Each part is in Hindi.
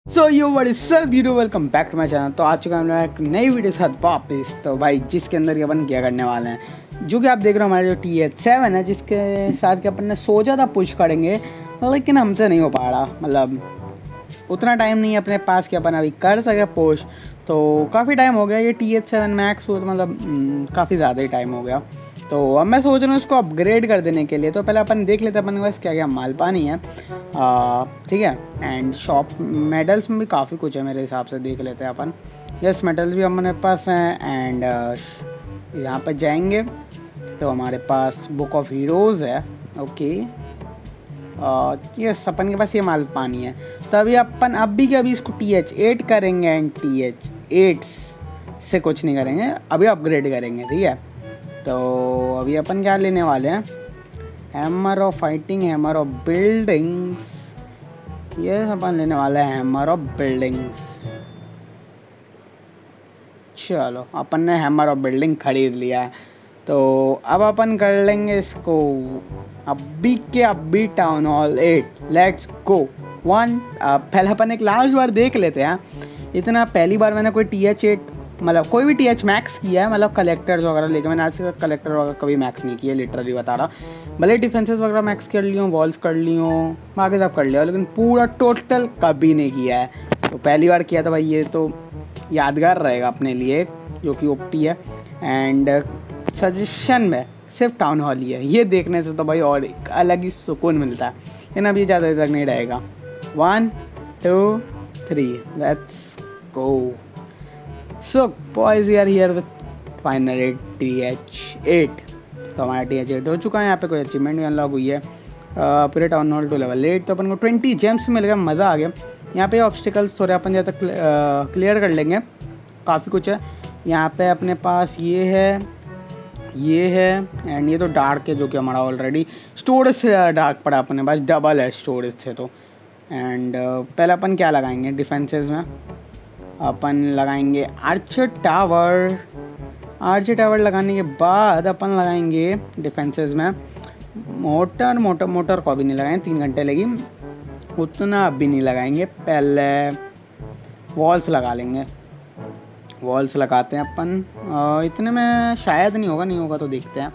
सो यो बड़ी सब video welcome back to my channel. तो आ चुका है हम लोग एक नई वीडियो के साथ वापस। तो भाई जिसके अंदर ये अपन क्या करने वाले हैं, जो कि आप देख रहे हो हमारे जो TH7 है, जिसके साथ कि अपन ने सोचा था पुश करेंगे, लेकिन हमसे नहीं हो पा रहा। मतलब उतना टाइम नहीं है अपने पास कि अपन अभी कर सके पुश। तो काफ़ी टाइम हो गया ये TH7 मैक्स हो, तो मतलब काफ़ी ज़्यादा ही टाइम हो गया। तो अब मैं सोच रहा हूँ इसको अपग्रेड कर देने के लिए। तो पहले अपन देख लेते हैं अपन के पास क्या क्या माल पानी है, ठीक है। एंड शॉप मेडल्स में भी काफ़ी कुछ है मेरे हिसाब से, देख लेते हैं अपन। यस, मेडल्स भी हमारे पास हैं। एंड यहाँ पर जाएंगे तो हमारे पास बुक ऑफ हीरोज़ है। ओके, यस, अपन के पास ये माल पानी है। तो अभी अपन अभी के अभी इसको TH8 करेंगे एंड TH8 से कुछ नहीं करेंगे, अभी अपग्रेड करेंगे, ठीक है। तो अभी अपन क्या लेने वाले हैं, hammer of fighting, hammer of buildings. ये अपन लेने वाले हैं हैमर ऑफ बिल्डिंग्स। चलो अपन ने हैमर ऑफ बिल्डिंग खरीद लिया है। तो अब अपन कर लेंगे इसको अभी के अभी टाउन हॉल 8। Let's go. पहले अपन एक लास्ट बार देख लेते हैं। इतना पहली बार मैंने कोई TH8 मतलब कोई भी TH मैक्स किया है, मतलब कलेक्टर्स वगैरह लेके। मैंने आज तक कलेक्टर वगैरह कभी मैक्स नहीं किया, लिटरली बता रहा। भले डिफेंसेस वगैरह मैक्स कर ली हूँ, वॉल्स कर ली हूँ, बाकी सब कर लिया, लेकिन पूरा टोटल कभी नहीं किया है। तो पहली बार किया था भाई, ये तो यादगार रहेगा अपने लिए, जो कि OP है। एंड सजेशन में सिर्फ टाउन हॉल ही है, ये देखने से तो भाई और एक अलग ही सुकून मिलता है। लेकिन अब ये ज़्यादा तक नहीं रहेगा। 1 2 3 let's go. So boys we are here with finally TH8। तो हमारा TH8 हो चुका है। यहाँ पे कोई अचीवमेंट भी अनलॉक हुई है। पूरे टाउन हॉल 2 लेवल 8। तो अपन को 20 जेम्स मिल गया, मज़ा आ गया। यहाँ पे ऑब्स्टिकल्स थोड़े अपन जब तक क्लियर कर लेंगे, काफ़ी कुछ है यहाँ पे अपने पास। ये है एंड ये तो डार्क है, जो कि हमारा ऑलरेडी स्टोरेज से डार्क पड़ा अपने पास, डबल है स्टोरेज से। तो एंड पहले अपन क्या लगाएंगे डिफेंसेस में, अपन लगाएंगे आर्चर टावर। आर्चर टावर लगाने के बाद अपन लगाएंगे डिफेंसेस में मोटर को भी नहीं लगाएंगे, 3 घंटे लगी, उतना अभी नहीं लगाएंगे। पहले वॉल्स लगा लेंगे। वॉल्स लगाते हैं अपन, इतने में शायद नहीं होगा तो देखते हैं।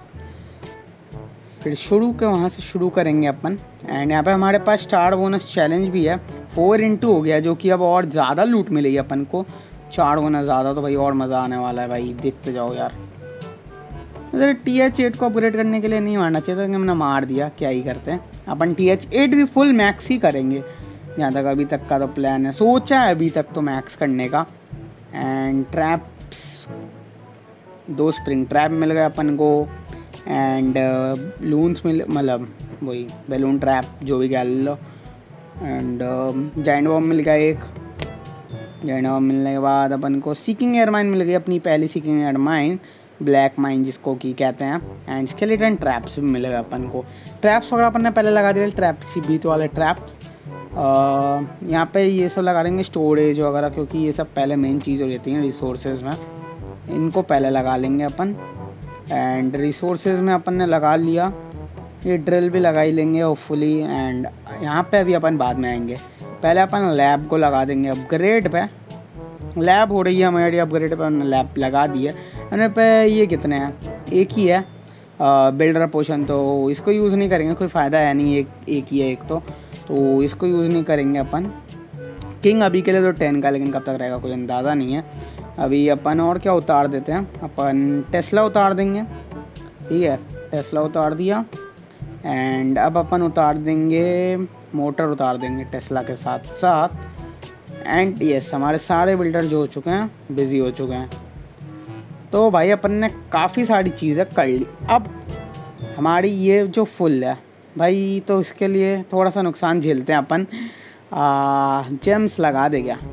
फिर वहाँ से शुरू करेंगे अपन। एंड यहाँ पे हमारे पास स्टार बोनस चैलेंज भी है, 4x2 हो गया, जो कि अब और ज़्यादा लूट मिलेगी अपन को। 4 गुना ज़्यादा, तो भाई और मज़ा आने वाला है भाई, देखते जाओ यार। इधर TH8 को अपग्रेड करने के लिए नहीं मारना चाहिए था, कि हमने मार दिया, क्या ही करते हैं। अपन TH8 भी फुल मैक्स ही करेंगे, जहाँ तक अभी तक का तो प्लान है, सोचा है अभी तक तो मैक्स करने का। एंड ट्रैप्स 2 स्प्रिंग ट्रैप मिल गए अपन को। एंड लून्स मतलब वही बैलून ट्रैप, जो भी कह लो। एंड जाइंट बॉम्ब मिल गया एक। जाइंट बॉम्ब मिलने के बाद अपन को सीकिंग एयरमाइन मिल गई, अपनी पहली सीकिंग एयरमाइन, ब्लैक माइन जिसको की कहते हैं। एंड स्केलेटन ट्रैप्स भी मिलेगा अपन को। ट्रैप्स वगैरह अपन ने पहले लगा दिया, ट्रैप्स बीत वाले ट्रैप्स। यहाँ पे ये सब लगा देंगे, स्टोरेज वगैरह, क्योंकि ये सब पहले मेन चीज़ हो जाती है रिसोर्सेज में, इनको पहले लगा लेंगे अपन। एंड रिसोर्सेज में अपन ने लगा लिया, ये ड्रिल भी लगा ही लेंगे होपफुली। एंड यहाँ पे अभी अपन बाद में आएंगे, पहले अपन लैब को लगा देंगे अपग्रेड पे। लैब हो रही है हमारी अपग्रेड पे, लैब लगा दी है। मैंने पे ये कितने हैं, एक ही है बिल्डर पोशन, तो इसको यूज़ नहीं करेंगे, कोई फ़ायदा है नहीं, एक ही है एक तो इसको यूज़ नहीं करेंगे अपन। किंग अभी के लिए तो 10 का, लेकिन कब तक रहेगा कोई अंदाज़ा नहीं है। अभी अपन और क्या उतार देते हैं, अपन टेस्ला उतार देंगे, ठीक है। टेस्ला उतार दिया। एंड अब अपन उतार देंगे मोटर, उतार देंगे टेस्ला के साथ साथ। एंड यस, हमारे सारे बिल्डर जो हो चुके हैं, बिज़ी हो चुके हैं। तो भाई अपन ने काफ़ी सारी चीज़ें कर ली। अब हमारी ये जो फुल है भाई, तो इसके लिए थोड़ा सा नुकसान झेलते हैं अपन। जेम्स लगा दे क्या,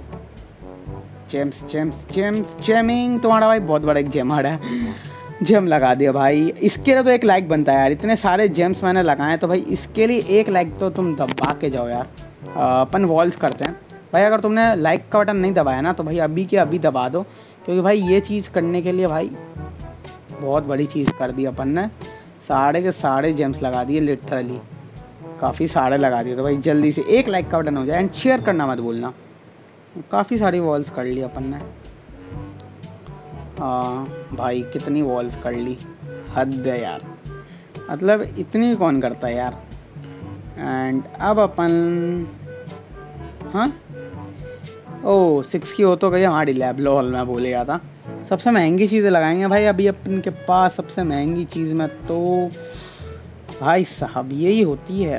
जेम्स जेमिंग तुम्हारा भाई बहुत बड़ा एक जेमर है, जेम लगा दिया भाई। इसके लिए तो एक लाइक बनता है यार, इतने सारे जेम्स मैंने लगाए, तो भाई इसके लिए एक लाइक तो तुम दबा के जाओ यार। अपन वॉल्स करते हैं भाई, अगर तुमने लाइक का बटन नहीं दबाया ना, तो भाई अभी के अभी दबा दो, क्योंकि भाई ये चीज़ करने के लिए भाई बहुत बड़ी चीज़ कर दी अपन ने। सारे के सारे जेम्स लगा दिए, लिटरली काफ़ी सारे लगा दिए। तो भाई जल्दी से एक लाइक का बटन हो जाए एंड शेयर करना मत भूलना। काफ़ी सारी वॉल्स कर ली अपन ने। भाई कितनी वॉल्स कर ली, हद है यार, मतलब इतनी भी कौन करता है यार। एंड अब अपन, हाँ ओ 6 की हो तो गई हमारी लैब, लॉल मैं भूल गया था। सबसे महंगी चीज़ें लगाएंगे भाई अभी अपन के पास। सबसे महंगी चीज़ में तो भाई साहब यही होती है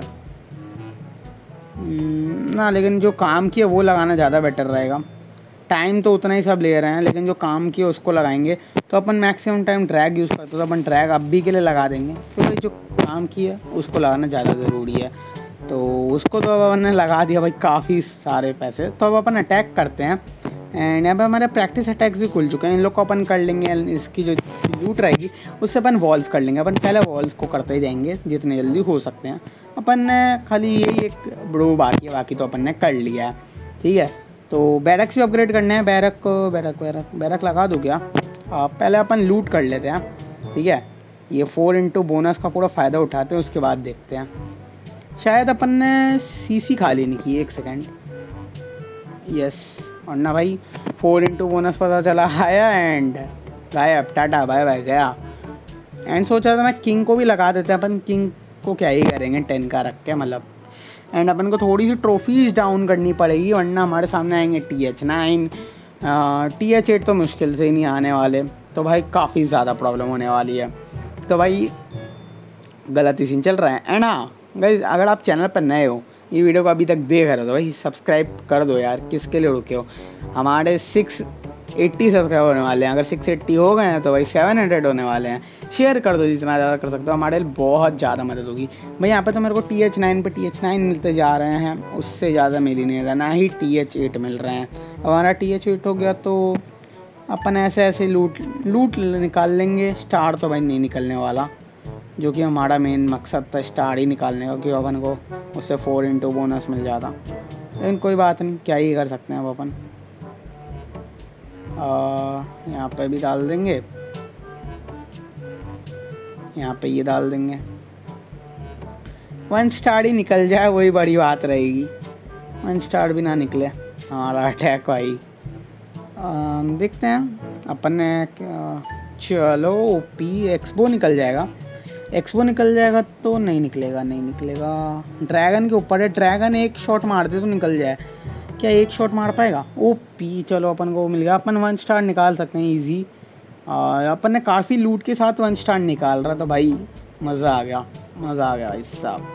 ना, लेकिन जो काम की है वो लगाना ज़्यादा बेटर रहेगा। टाइम तो उतना ही सब ले रहे हैं, लेकिन जो काम की है उसको लगाएंगे तो अपन मैक्सिमम टाइम ड्रैग यूज़ करते, तो अपन ड्रैग अभी के लिए लगा देंगे, क्योंकि जो काम की है उसको लगाना ज़्यादा ज़रूरी है। तो उसको तो अब अपन ने लगा दिया भाई काफ़ी सारे पैसे। तो अब अपन अटैक करते हैं। एंड यहाँ पे हमारे प्रैक्टिस अटैक्स भी खुल चुके हैं, इन लोग को अपन कर लेंगे। इसकी जो लूट रहेगी उससे अपन वॉल्स कर लेंगे। अपन पहले वॉल्स को करते ही जाएंगे जितने जल्दी हो सकते हैं। अपन ने खाली यही एक ब्रो बाकी है, बाकी तो अपन ने कर लिया है, ठीक है। तो बैरक्स भी अपग्रेड करने हैं। बैरक लगा दूँ क्या? पहले अपन लूट कर लेते हैं, ठीक है। ये 4 बोनस का पूरा फ़ायदा उठाते हैं, उसके बाद देखते हैं। शायद अपन ने सीसी खाली नहीं की, 1 सेकेंड, यस। और ना भाई 4 बोनस पता चला आया एंड गायब, टाटा बाय बाय गया। एंड सोचा था मैं किंग को भी लगा देते हैं। अपन किंग को क्या ही करेंगे 10 का रख के, मतलब। एंड अपन को थोड़ी सी ट्रॉफीज़ डाउन करनी पड़ेगी, वरना हमारे सामने आएंगे TH9, TH8 तो मुश्किल से ही नहीं आने वाले। तो भाई काफ़ी ज़्यादा प्रॉब्लम होने वाली है। तो भाई गलत ही सीन चल रहा है। एंड हाँ गाइस, अगर आप चैनल पर नए हो, ये वीडियो को अभी तक देख रहे हो, तो भाई सब्सक्राइब कर दो यार, किसके लिए रुके हो। हमारे 680 सब्सक्राइबर होने वाले हैं। अगर 680 हो गए हैं तो भाई 700 होने वाले हैं। शेयर कर दो जितना ज़्यादा कर सकते हो, हमारे लिए बहुत ज़्यादा मदद होगी भाई। यहाँ पे तो मेरे को TH9 पे TH9 मिलते जा रहे हैं, उससे ज़्यादा मिल ही नहीं रहा, ना ही TH8 मिल रहे हैं। अब हमारा TH8 हो गया तो अपन ऐसे लूट निकाल लेंगे। स्टार तो भाई नहीं निकलने वाला, जो कि हमारा मेन मकसद था, स्टार ही निकालने का, क्योंकि अपन को उससे 4 बोनस मिल जाता। लेकिन कोई बात नहीं, क्या ही कर सकते हैं अब अपन। यहाँ पे भी डाल देंगे, यहाँ पे ये डाल देंगे। 1 स्टार ही निकल जाए वही बड़ी बात रहेगी। 1 स्टार भी ना निकले हमारा अटैक भाई। देखते हैं अपन ने चलो ओपी एक्सपो निकल जाएगा। एक्सपो निकल जाएगा तो नहीं निकलेगा, नहीं निकलेगा। ड्रैगन के ऊपर है, ड्रैगन एक शॉट मार दे तो निकल जाए। क्या एक शॉट मार पाएगा? ओपी, चलो अपन को मिल गया। अपन 1 स्टार निकाल सकते हैं इजी। अपन ने काफ़ी लूट के साथ 1 स्टार निकाल रहा, तो भाई मज़ा आ गया, मज़ा आ गया भाई साहब।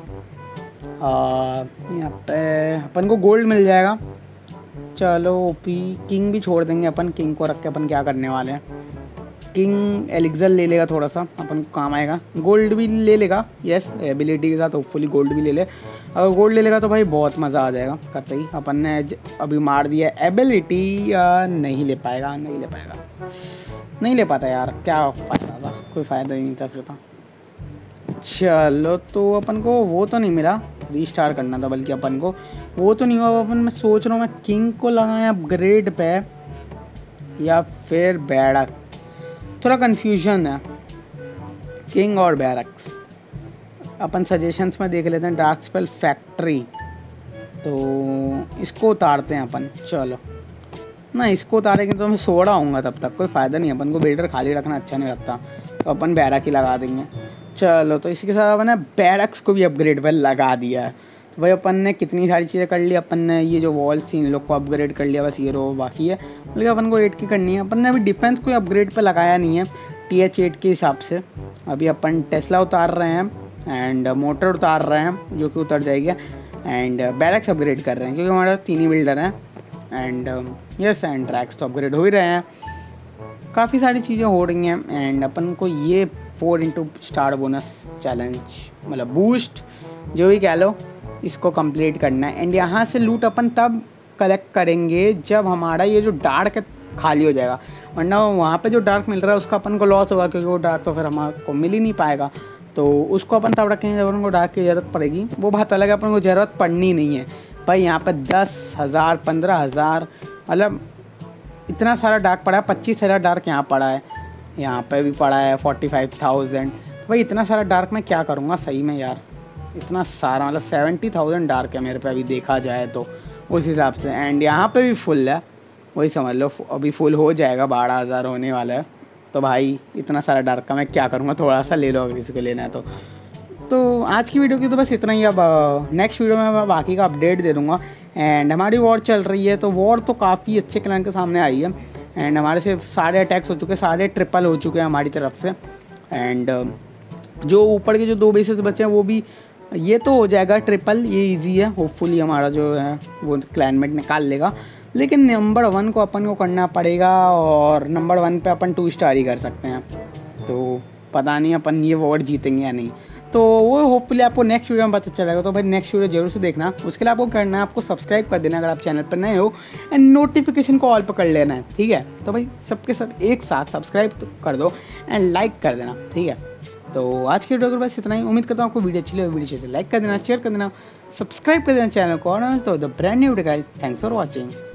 यहाँ पे अपन को गोल्ड मिल जाएगा। चलो ओपी किंग भी छोड़ देंगे अपन। किंग को रख के अपन क्या करने वाले हैं, किंग एलिक्सर ले लेगा, थोड़ा सा अपन को काम आएगा। गोल्ड भी ले लेगा, यस, एबिलिटी के साथ होपफुली गोल्ड भी ले ले। अगर गोल्ड ले लेगा तो भाई बहुत मज़ा आ जाएगा कतई। अपन ने अभी मार दिया एबिलिटी, नहीं ले पाएगा, नहीं ले पाएगा, नहीं ले पाता यार, क्या फ़ायदा था, कोई फ़ायदा ही नहीं था फिर तो। चलो तो अपन को वो तो नहीं मिला, रीस्टार्ट करना था, बल्कि अपन को वो तो नहीं हुआ। अपन मैं सोच रहा हूँ मैं किंग को लगाएं अपग्रेड पे या फिर बैरक, थोड़ा कन्फ्यूजन है किंग और बैरक्स। अपन सजेशंस में देख लेते हैं। डार्क स्पेल फैक्ट्री, तो इसको उतारते हैं अपन। चलो ना, इसको उतारेंगे तो मैं सो रहा हूँगा तब तक, कोई फ़ायदा नहीं है। अपन को बिल्डर खाली रखना अच्छा नहीं लगता, तो अपन बैरक ही लगा देंगे। चलो तो इसी के साथ अपन ने बैरक्स को भी अपग्रेड पर लगा दिया है। तो भाई अपन ने कितनी सारी चीज़ें कर ली। अपन ने ये जो वॉल्स थी इन लोग को अपग्रेड कर लिया, बस ये रो बाकी है, बल्कि अपन को 8 की करनी है। अपन ने अभी डिफेंस कोई अपग्रेड पे लगाया नहीं है TH8 के हिसाब से। अभी अपन टेस्ला उतार रहे हैं एंड मोटर उतार रहे हैं, जो कि उतर जाएगी, एंड बैरक्स अपग्रेड कर रहे हैं, क्योंकि हमारा 3 ही बिल्डर हैं। एंड यस, एंड ट्रैक्स तो अपग्रेड हो ही रहे हैं। काफ़ी सारी चीज़ें हो रही हैं। एंड अपन को ये 4 स्टार बोनस चैलेंज, मतलब बूस्ट जो भी कह लो, इसको कंप्लीट करना है। एंड यहाँ से लूट अपन तब कलेक्ट करेंगे जब हमारा ये जो डार्क है खाली हो जाएगा, वरना वहाँ पे जो डार्क मिल रहा है उसका अपन को लॉस होगा, क्योंकि वो डार्क तो फिर हमारे को मिल ही नहीं पाएगा। तो उसको अपन तब रखेंगे जब अपन को डार्क की ज़रूरत पड़ेगी। वो बात अलग है, अपन को ज़रूरत पड़नी नहीं है भाई। यहाँ पर 10,000 15,000, मतलब इतना सारा डार्क पड़ा है। 25,000 डार्क यहाँ पड़ा है, यहाँ पे भी पड़ा है 45,000। भाई इतना सारा डार्क मैं क्या करूँगा सही में यार, इतना सारा, मतलब 70,000 डार्क है मेरे पे अभी देखा जाए तो। उस हिसाब से। एंड यहाँ पे भी फुल है, वही समझ लो अभी फुल हो जाएगा, 12,000 होने वाला है। तो भाई इतना सारा डर का मैं क्या करूँगा, थोड़ा सा ले लो अगर किसी को लेना है तो आज की वीडियो की तो बस इतना ही। अब नेक्स्ट वीडियो में मैं बाकी का अपडेट दे दूँगा। एंड हमारी वॉर चल रही है, तो वॉर तो काफ़ी अच्छे क्लैन के सामने आई है। एंड हमारे से सारे अटैक्स हो चुके हैं, सारे ट्रिपल हो चुके हैं हमारी तरफ से। एंड जो ऊपर के जो 2 बेसेस बचे हैं वो भी, ये तो हो जाएगा ट्रिपल, ये इजी है। होपफुली हमारा जो है वो क्लैनमेट निकाल लेगा। लेकिन नंबर 1 को अपन को करना पड़ेगा, और नंबर 1 पे अपन 2 स्टार ही कर सकते हैं। तो पता नहीं अपन ये वॉर जीतेंगे या नहीं, तो वो होपफुली आपको नेक्स्ट वीडियो में पता चलेगा। तो भाई नेक्स्ट वीडियो जरूर से देखना। उसके लिए आपको करना है, आपको सब्सक्राइब कर देना अगर आप चैनल पर नए हो, एंड नोटिफिकेशन को ऑल पर कर लेना है, ठीक है। तो भाई सबके सब एक साथ सब्सक्राइब कर दो एंड लाइक कर देना, ठीक है। तो आज की वीडियो को बस इतना ही। उम्मीद करता हूँ आपको वीडियो अच्छी लगी। वीडियो अच्छी लाइक कर देना, शेयर कर देना, सब्सक्राइब कर देना चैनल को। और तो the brand new guys, thanks for watching.